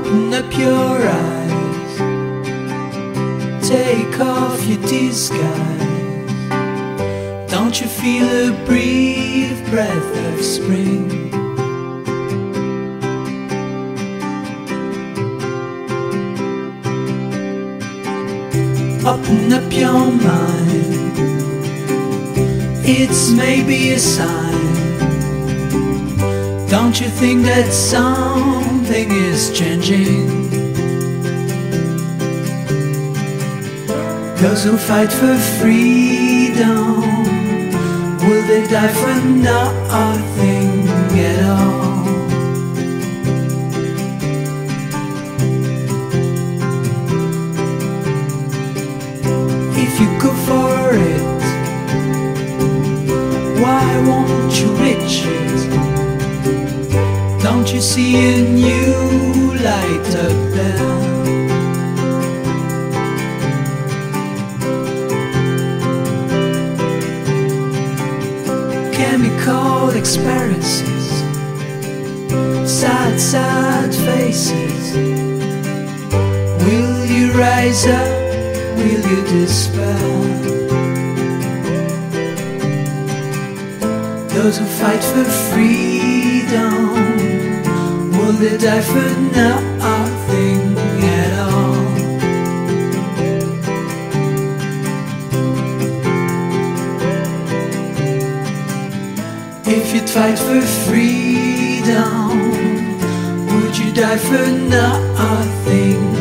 Open up your eyes, take off your disguise. Don't you feel a brief breath of spring? Open up your mind, it's maybe a sign. Don't you think that something is changing? Those who fight for freedom, will they die for nothing at all? If you go for it, why won't you reach it? Don't you see a new light up there? Chemical experiences, sad, sad faces. Will you rise up? Will you despair? Those who fight for freedom, will they die for nothing at all? If you'd fight for freedom, would you die for nothing?